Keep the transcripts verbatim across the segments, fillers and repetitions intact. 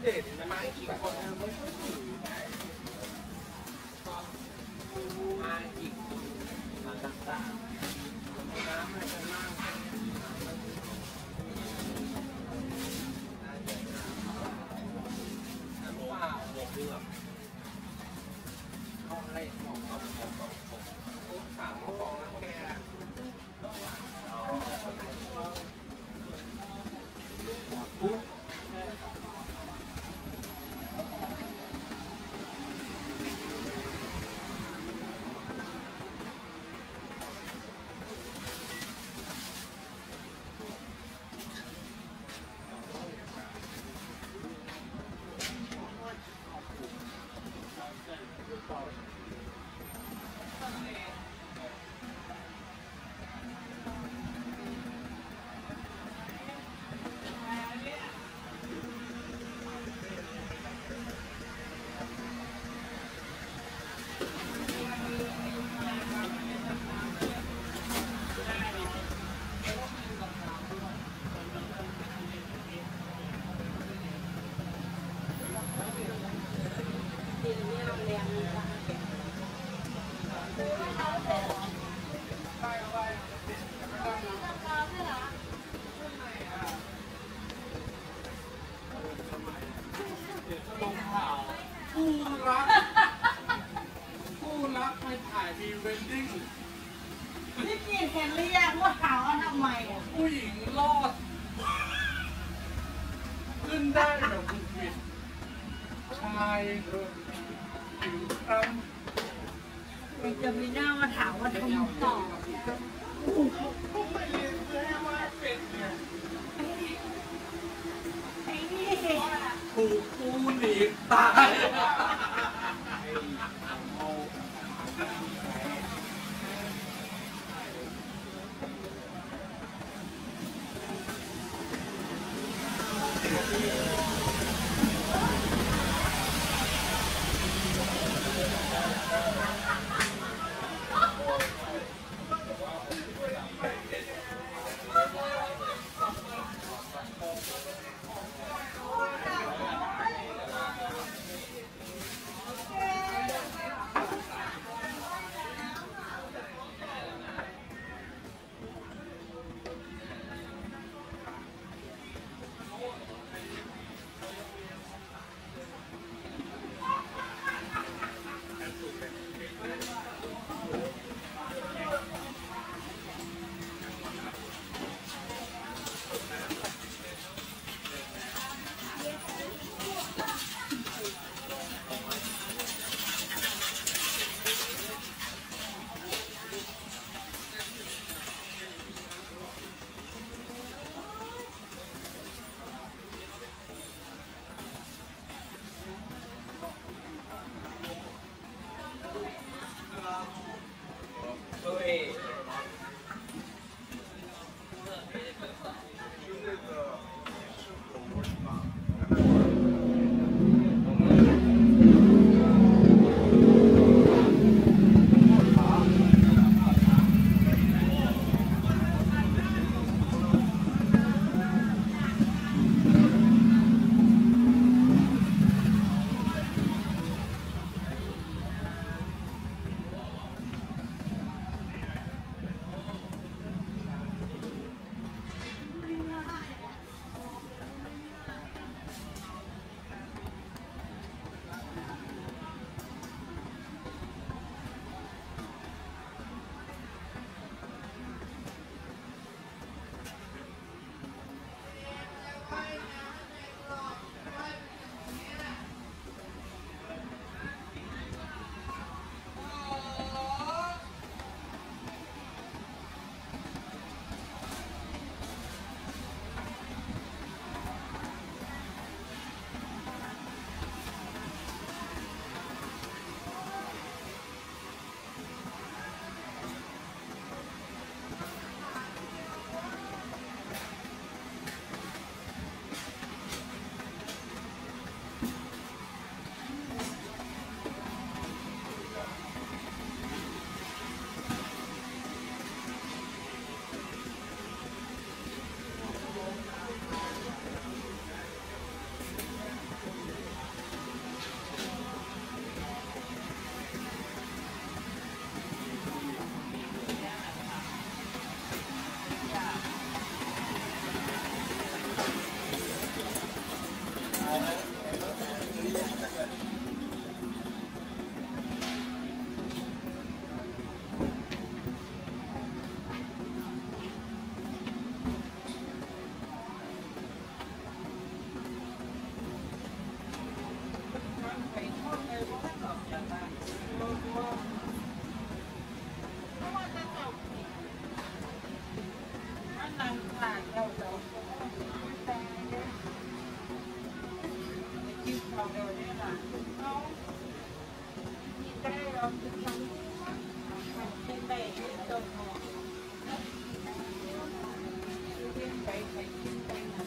เดตมาอีกคนไม่ค่อยถือมาอีกมาต่างๆน้ำไม่จะล่างน้ำเปล่าหมกเลือกห้องเล่นห้องห้องห้องห้องห้องสามห้องแล้วแกปุ๊บผู้รักผู้รักไปถ่ายพรีเวดดิ้งนี่กินเห็นหรือยังว่าขาวทำไมอ่ะผู้หญิงรอดขึ้นได้แบบบุญวิดชายเดินผิวคล้ำมันจะมีหน้ามาถามว่าทำต่อก็ไม่เรียนเลยว่าเป็นเนี่ยไอ้นี่ถูกกูหนีตายนั่งขางเราเราแต่กินของเราเนี่ยล่ะเอาได้เรากินทั้งกินได้กินต้นหอมกินไปไปกินไปนั่น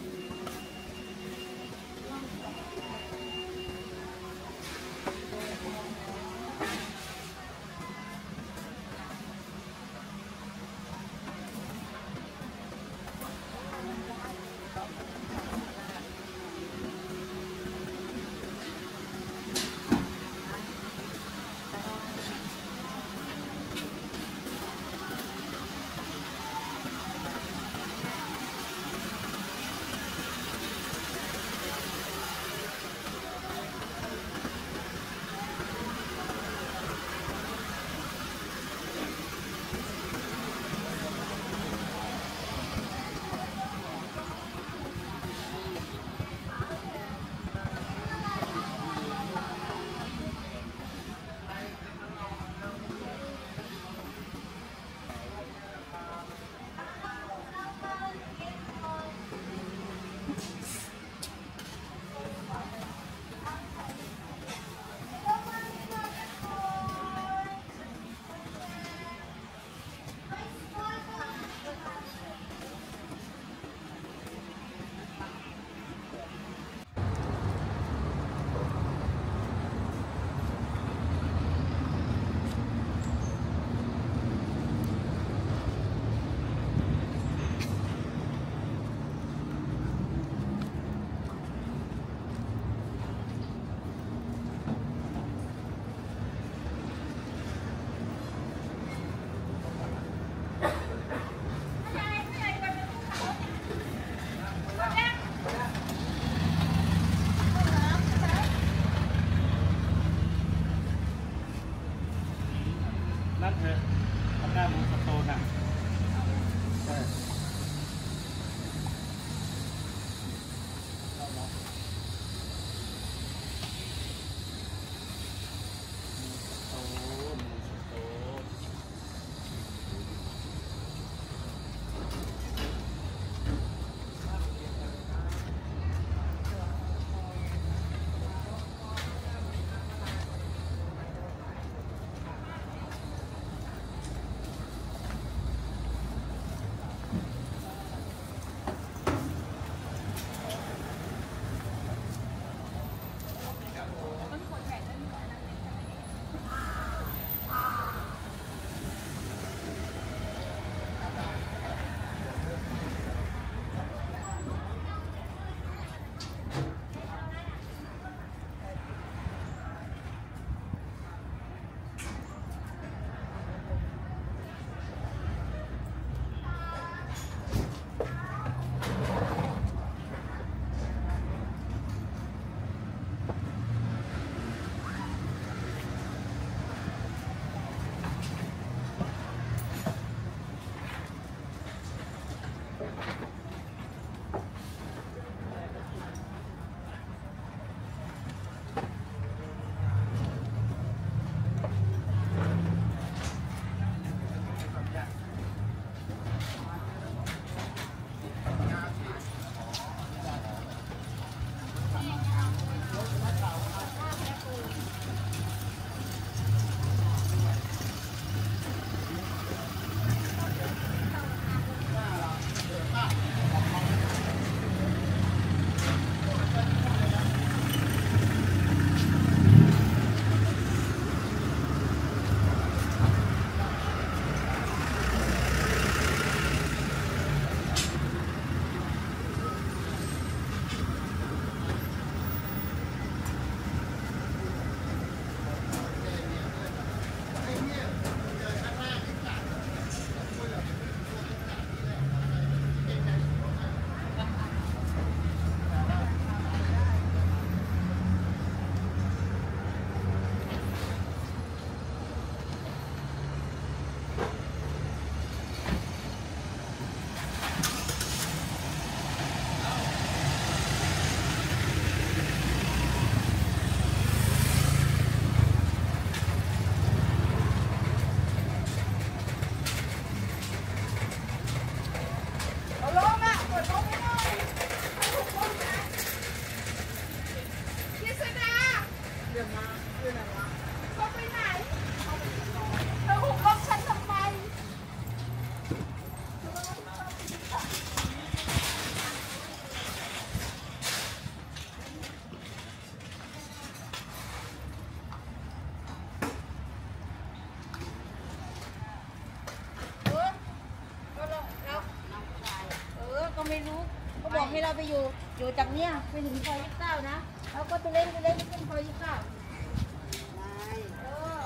ไม่รู้เขาบอกให้เราไปอยู่อยู่จากเนี้ยไปถึงซอยยี่สิบเก้านะแล้วก็ตัวเล่นตัวเล่นขึ้นซอยยี่สิบเก้าเออ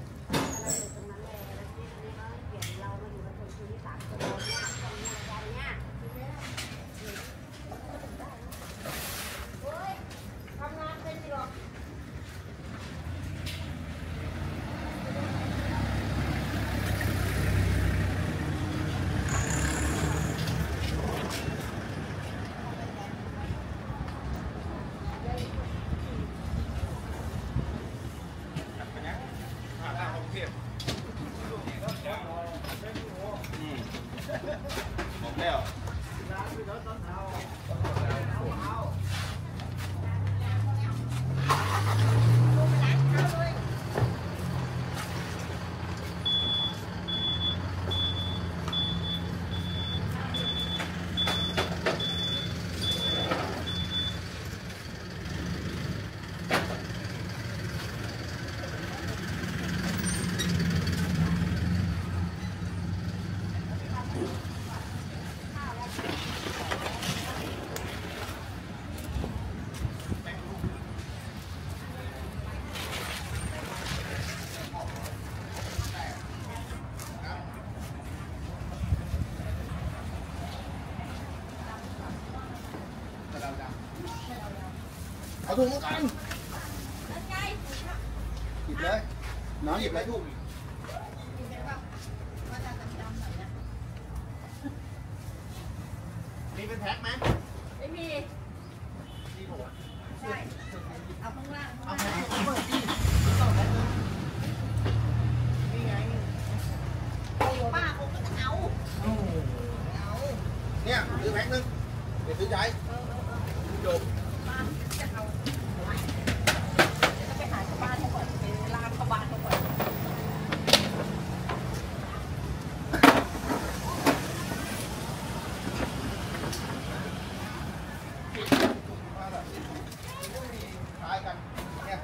ทำงานเป็นหรอกเอาถุงกันหยิบเลยน้องหยิบเลยลูกมีเป็นแพ็คไหมไม่มีใช่เอาข้างล่างเอาข้างล่างเปิดที่ต่อแพ็คนึงนี่ไงป้าคงก็เอาเอาเนี่ยซื้อแพ็คนึงเดี๋ยวซื้อใจจบป้าจะเอาจะไปหาชาวบ้านเขาก่อนไปลากชาวบ้านเขาก่อนคล้ายกันเนี่ย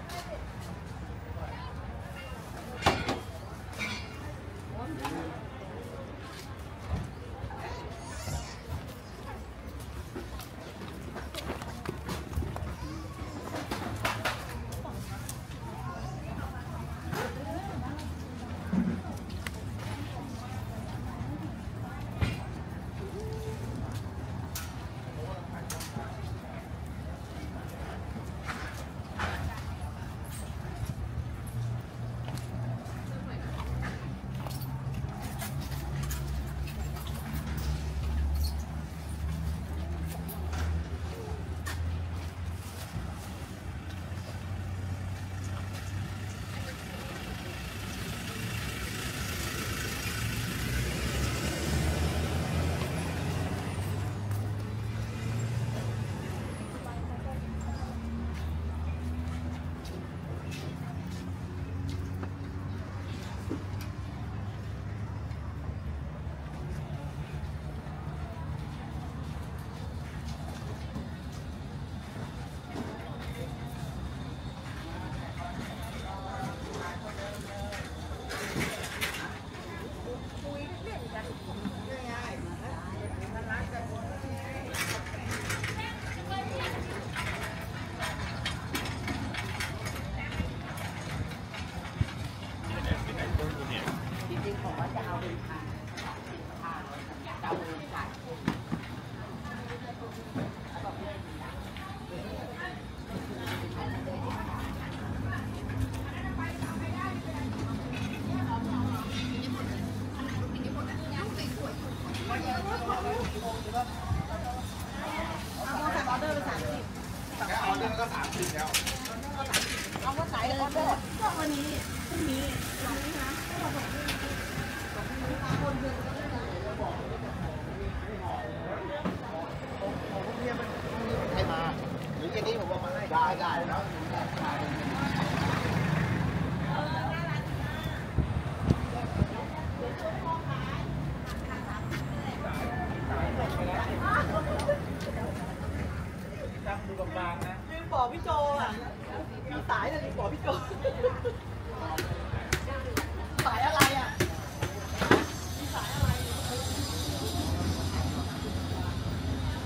ก็สามสิบแล้วเอาก็ขายออเดอร์ก็วันนี้พรุ่งนี้วันนี้นะก็มาส่งที่ส่งที่คนเดินก็ได้เลยบอกผมพวกนี้มันใครมาหรือแค่นี้ผมบอกมาให้ได้ได้แล้วดูบางๆนะลืมบอกพี่โจอ่ะมีสายเลยลืมบอกพี่โจสายอะไรอ่ะมีสายอะไร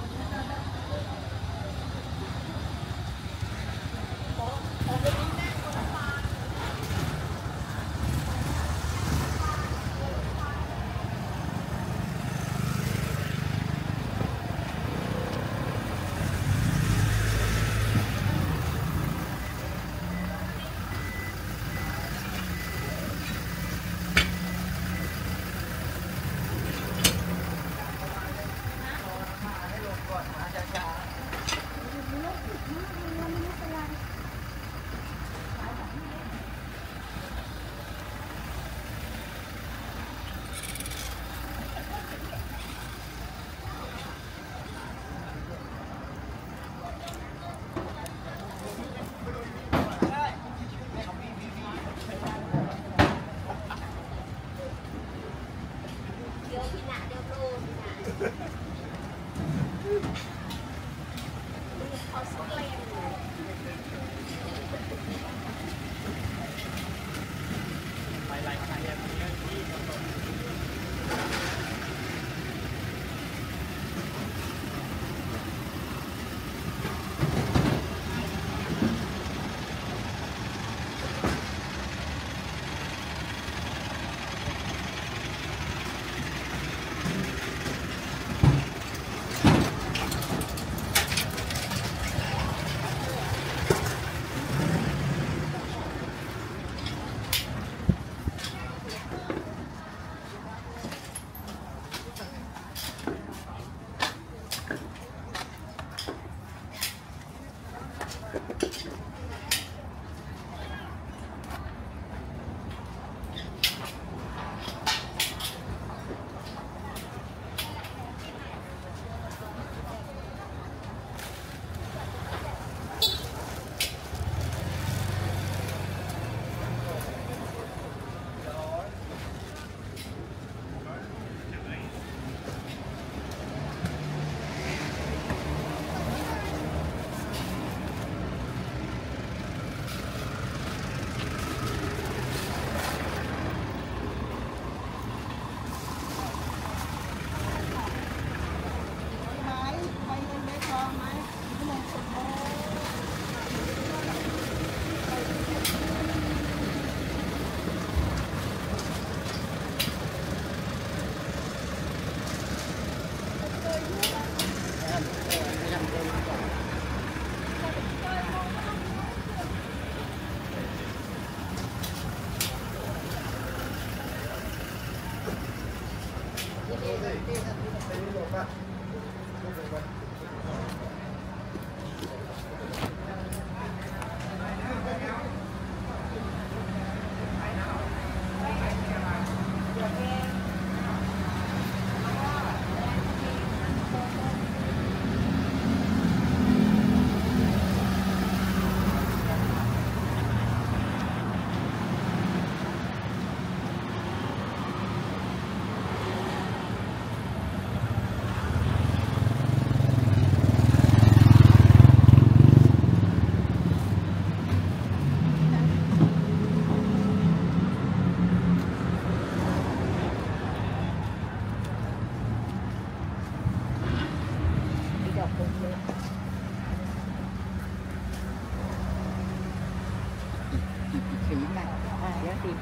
สีใหม่เดี๋ยวสี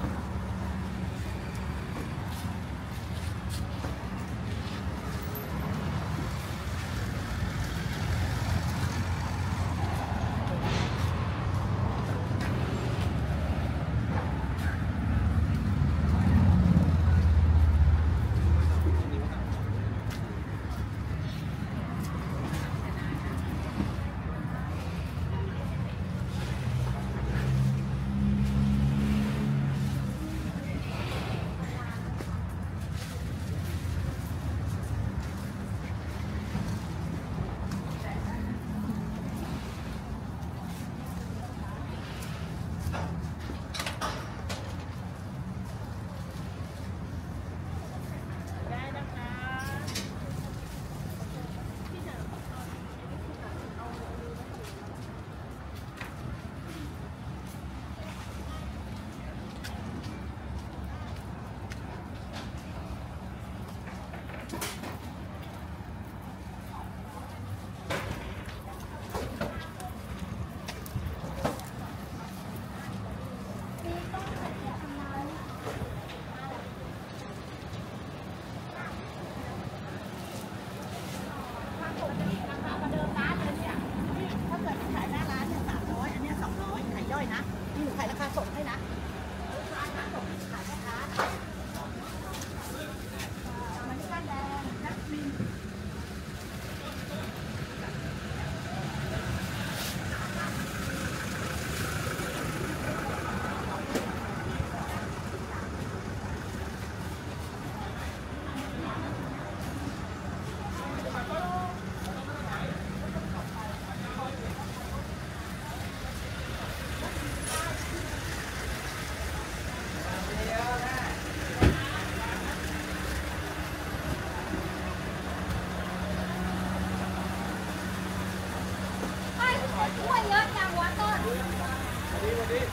ช่วยเยอะจังวะต้นดีวันนี้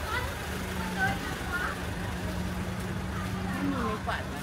ไม่มีในฝัน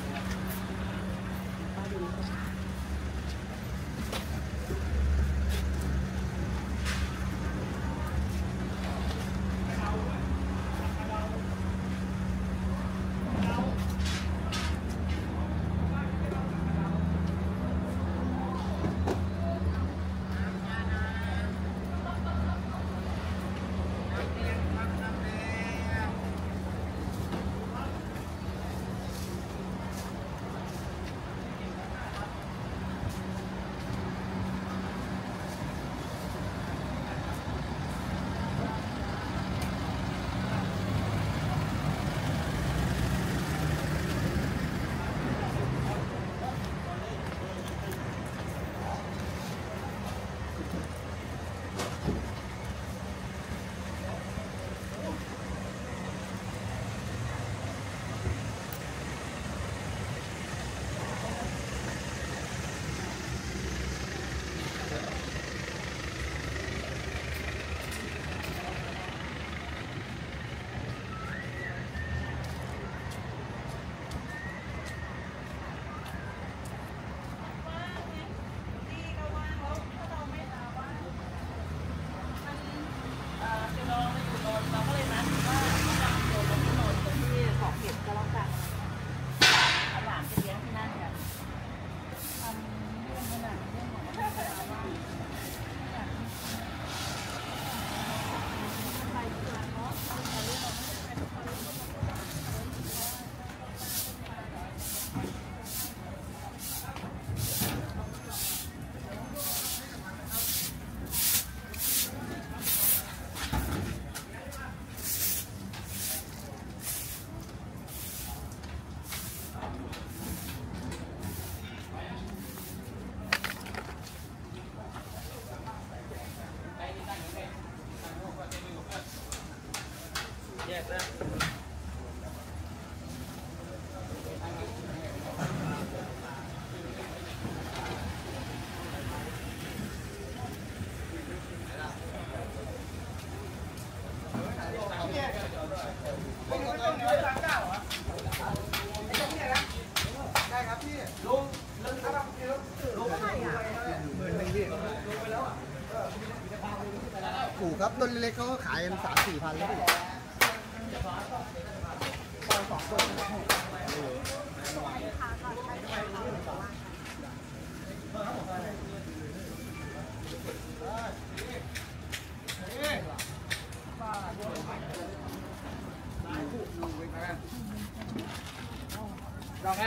ถูกครับต้นเล็กเขาก็ขายกันสามสี่พันแล้วพี่ลองไง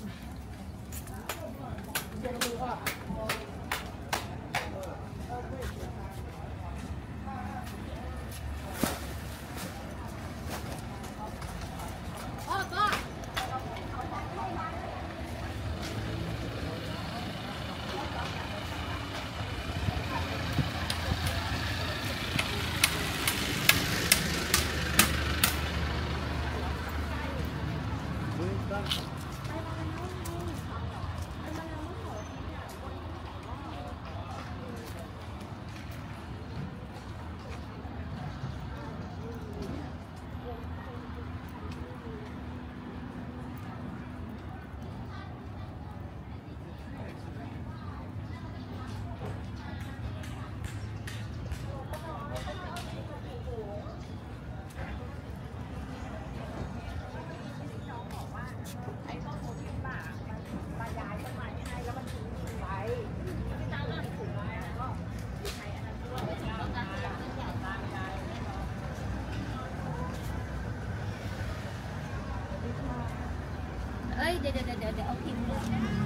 เอ้ยเดี๋ยวเดี๋ยวเดี๋ยวเดี๋ยวเอาพิมพ์เลย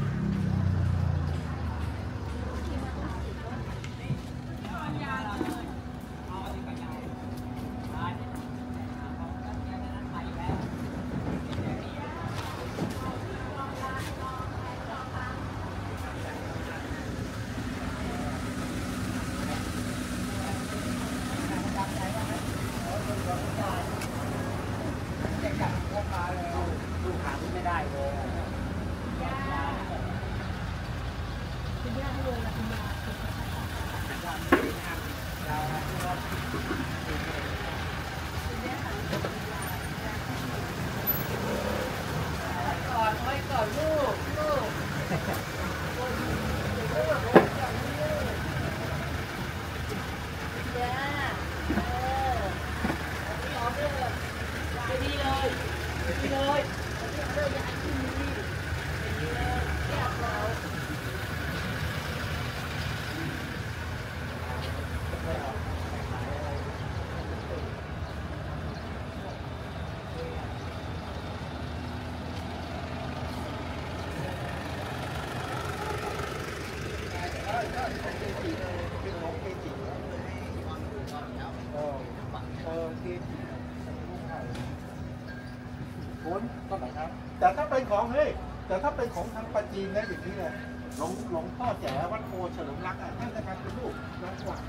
คุณก็ไหนครับแต่ถ้าเป็นของเฮ้ยแต่ถ้าเป็นของทางปาจีนนะอย่างนี้เลยหลวงหลวงพ่อแจ๋วัดโพเฉลิมรักอ่ะท่านจะทำเป็นรูปน้องกว่า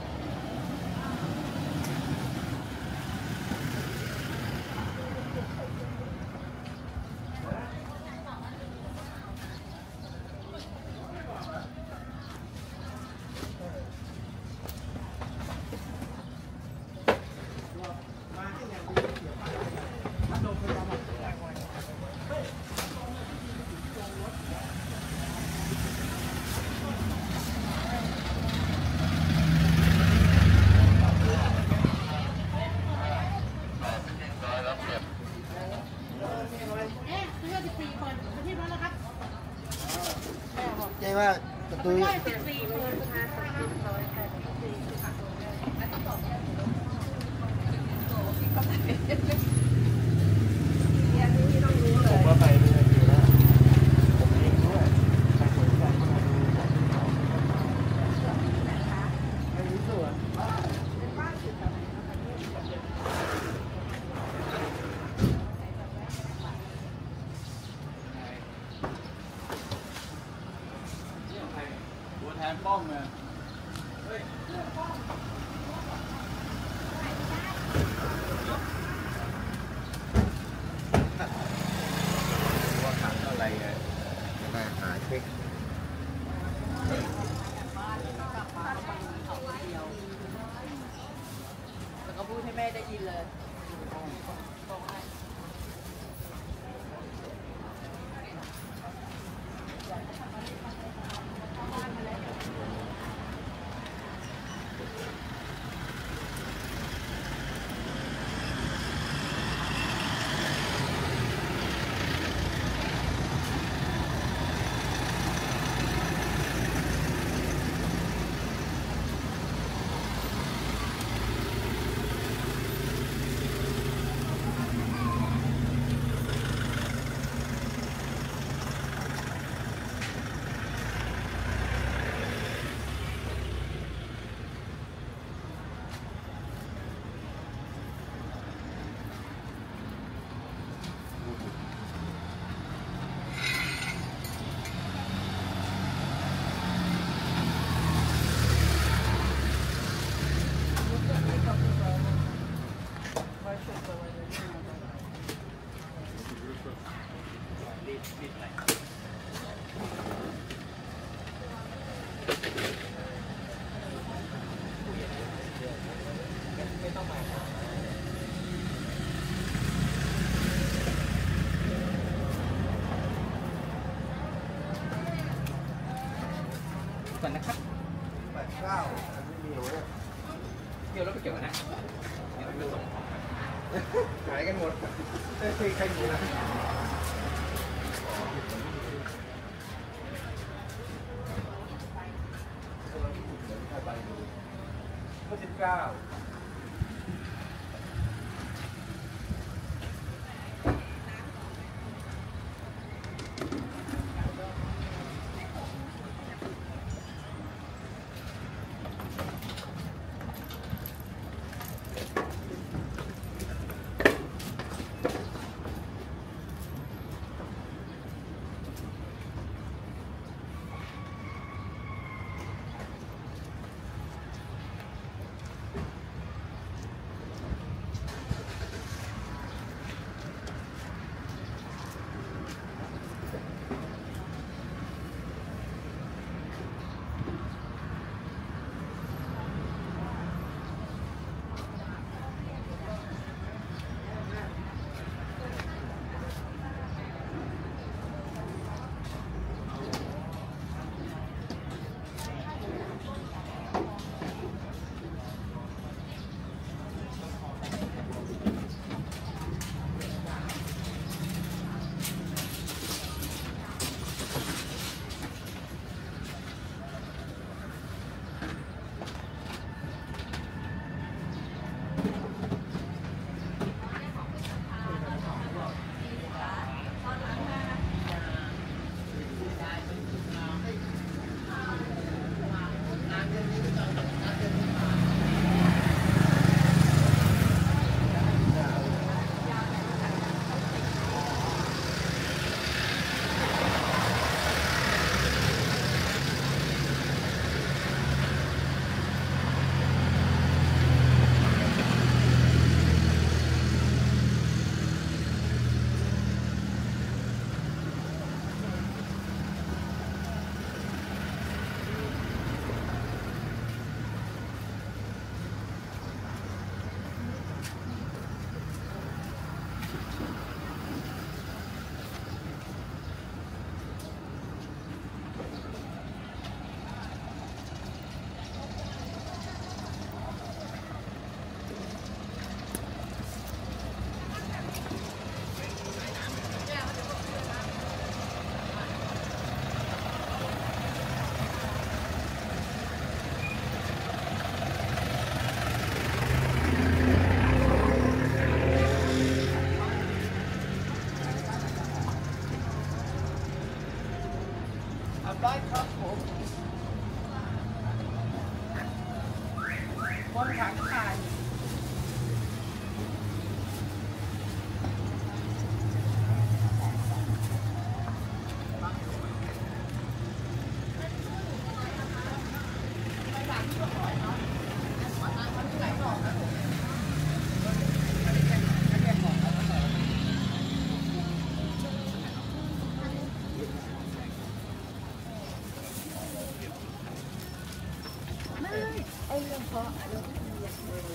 ใช่ว่าประตูผมว่าไปเรื่อยๆแล้วผมเองด้วยไปสวนกันมาดูไม่รู้ส่วนตัวแทนป้อมไงว่าขังอะไรไงมาหาเช็คแล้วก็พูดให้แม่ได้ยินเลยดเก้าไม่มีเลยเกี่ยวแล้วไปเกี่ยวกันนะเดี๋ยวไปส่งขายกันหมดไม่เคยใครอยู่นะเมื่อสิบเก้าได้ครับผมคนขังถ่ายไอ้เรื่องเพราะเรื่องที่เรียน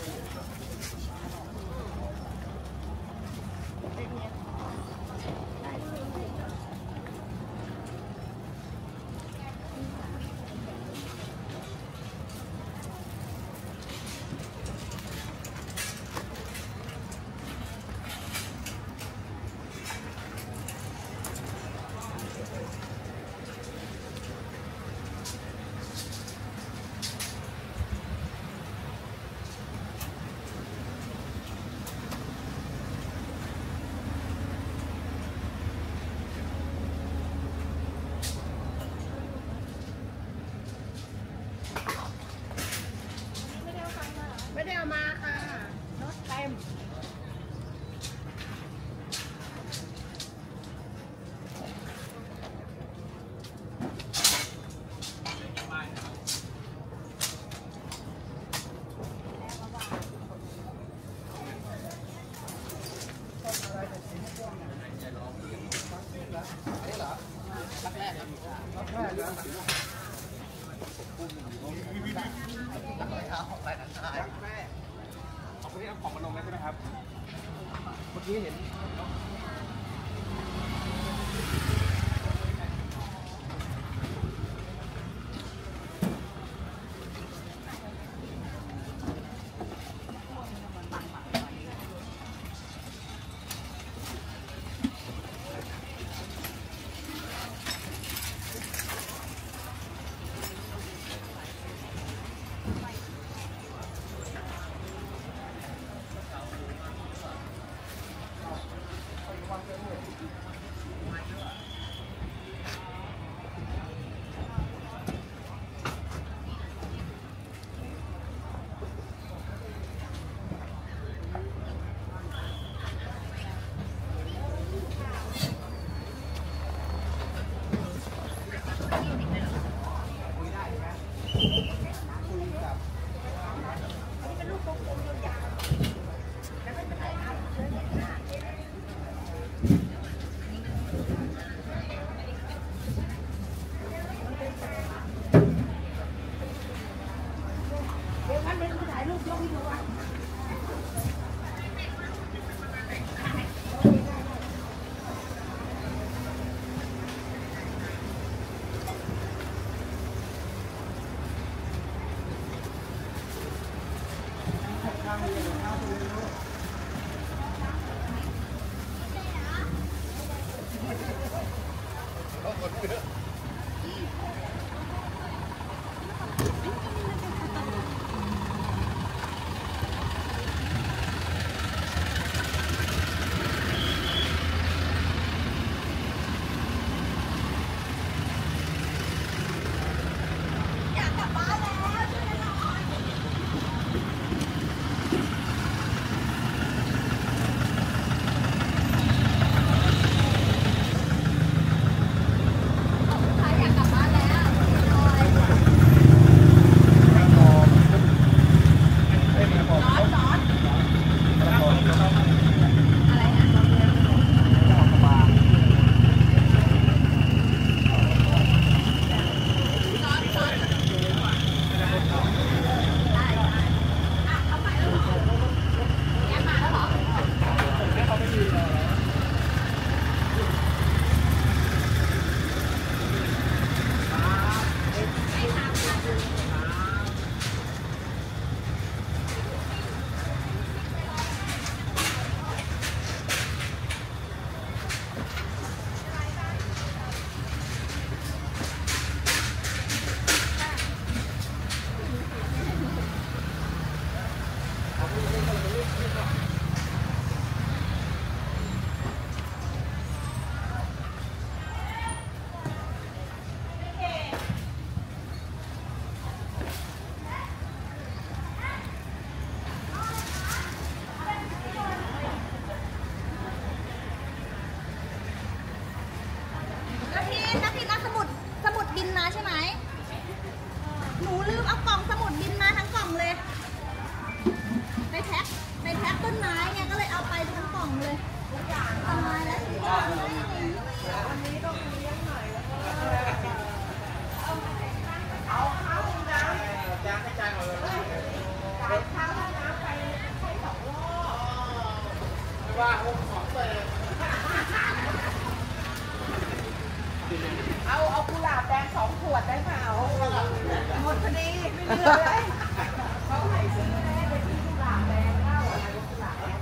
ไม่ได้เอามาค่ะรถเต็มของมันลงแล้วใช่ไหมครับ เมื่อกี้เห็นนักพิมพ์เอาสมุดสมุดบินมาใช่ไหมหนูลืมเอากล่องสมุดบินมาทั้งกล่องเลยไปแพ็คไปแพ็คต้นไม้เนี่ยก็เลยเอาไปทั้งกล่องเลยต้นไม้และสีก่อนวันนี้ต้องเลี้ยงหน่อยเอาข้าวน้ำจานให้จานหมดเลยจานข้าวน้ำไปให้สองรอบไม่ว่าหกสองเลยเอาเอากุหลาบแดงสองขวดได้เปล่าหมดพอดีไม่เหลือเลยเขาให้ซื้อได้เป็นกุหลาบแดงเล่าอะไรกุหลาบแดง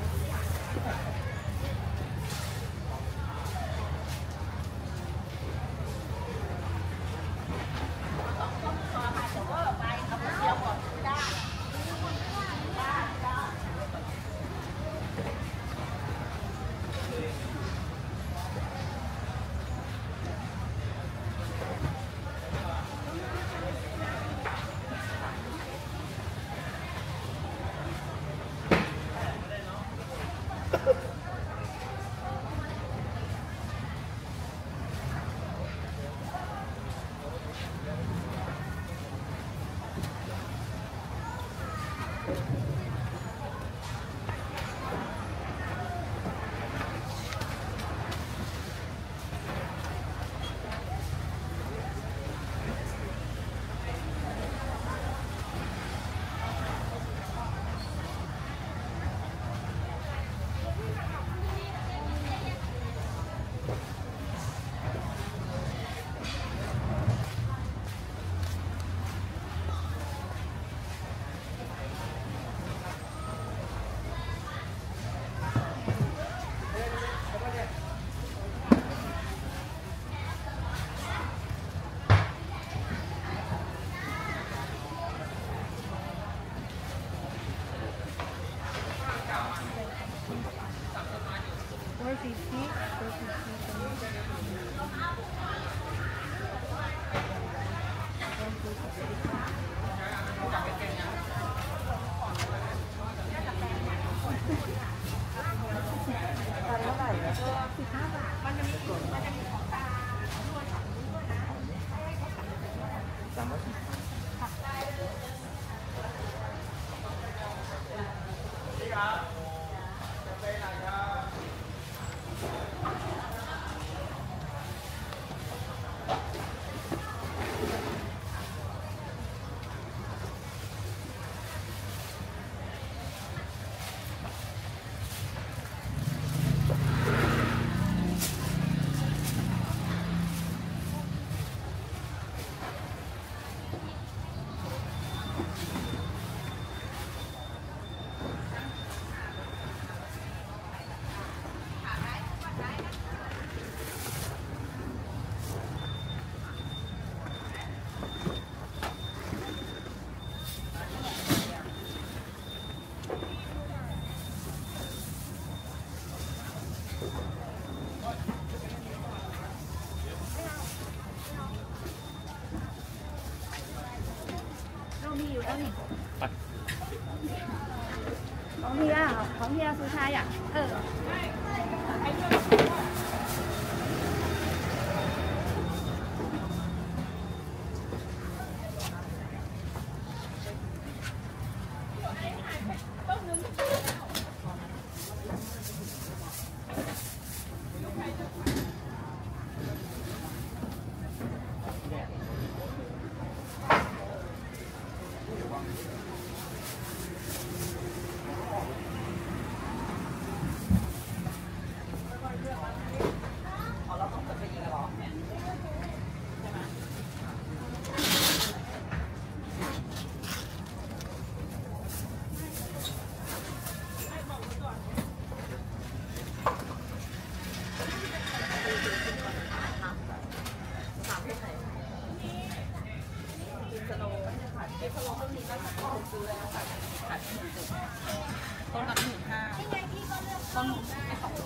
มีอยู่แล้วนี่ของเฮียของเฮียสุชัยอ่ะเออต้นละหมื่นห้าต้นไอ้สอง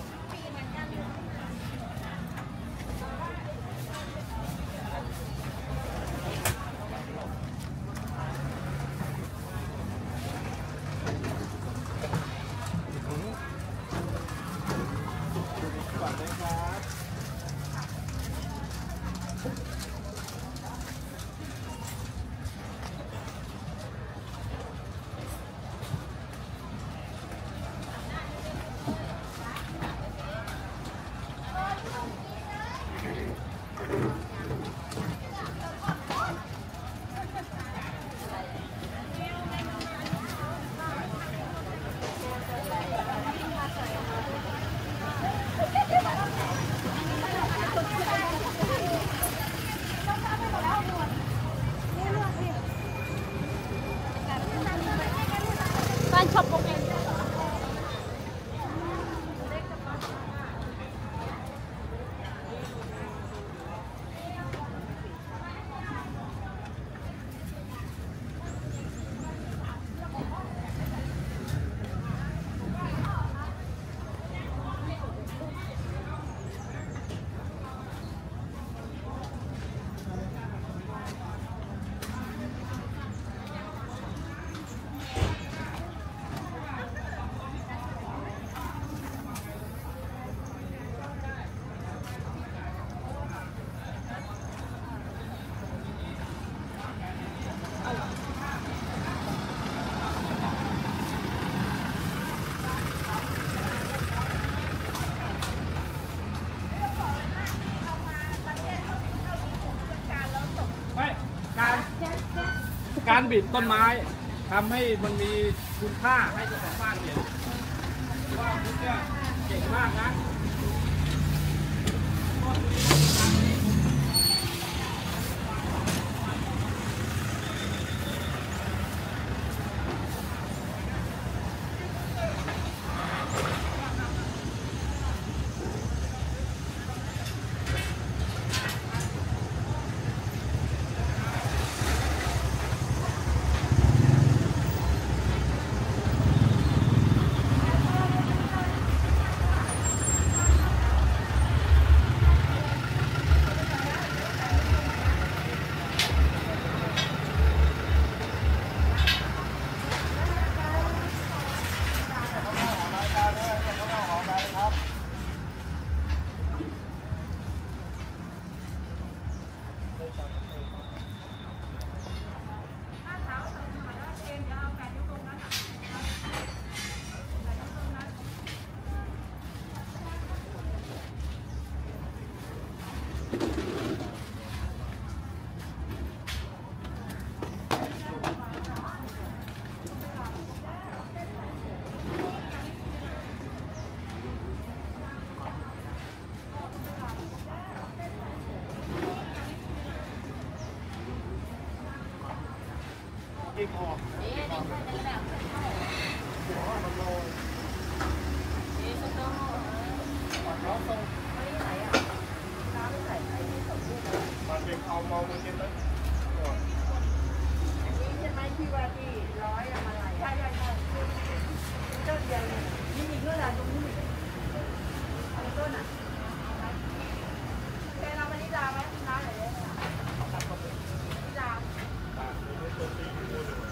การช็อปโปรแกรมไม่การการบิดต้นไม้ทำให้มันมีคุณค่าให้เจ้าของบ้านเห็นว่าคุณเนี่ยเก่งมากนะกี่พอมันเป็นเอามองมันกินไหมใช่ไหมที่ว่าที่ร้อยอะมาไหลใช่ใช่ใช่ต้นเดียวนี่มีเพื่อนอะไรตรงนี้มีต้นอ่ะแกเราไปนิดาไหมนิดาไหนเนี่ยนิดา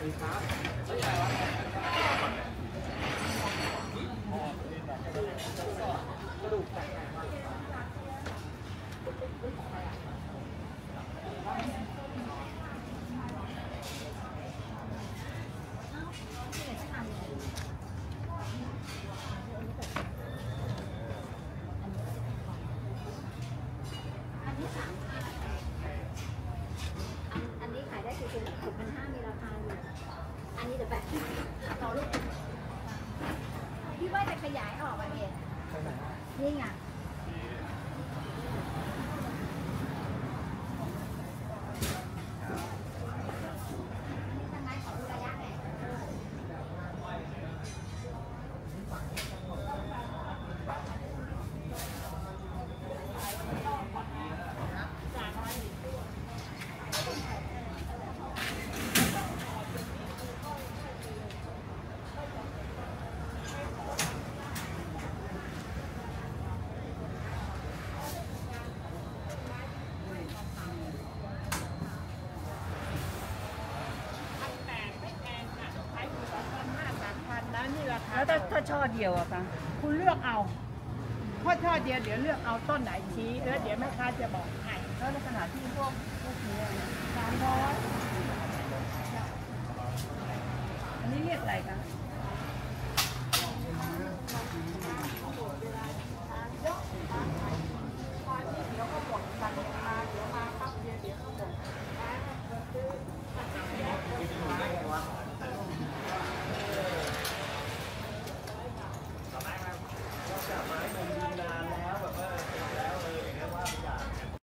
ดีครับกระดูกแตกอันนี้สามอันอันนี้ขายได้คือเป็นหกพันห้ามีราคาอยู่อันนี้เดี๋ยวแปดต่อลูกพี่ว่าจะขยายออกอ่ะเองนี่ไงทำไมขอดูระยะหน่อยแล้วถ้าถ้าช่อเดียวอะคะคุณเลือกเอาเพราะช่อเดียวเดี๋ยวเลือกเอาต้นไหนชี้แล้วเดี๋ยวแม่ค้าจะบอกให้แล้วในขณะที่พวกพวกนี้อะนะสามร้อยอันนี้เรียกอะไรคะอ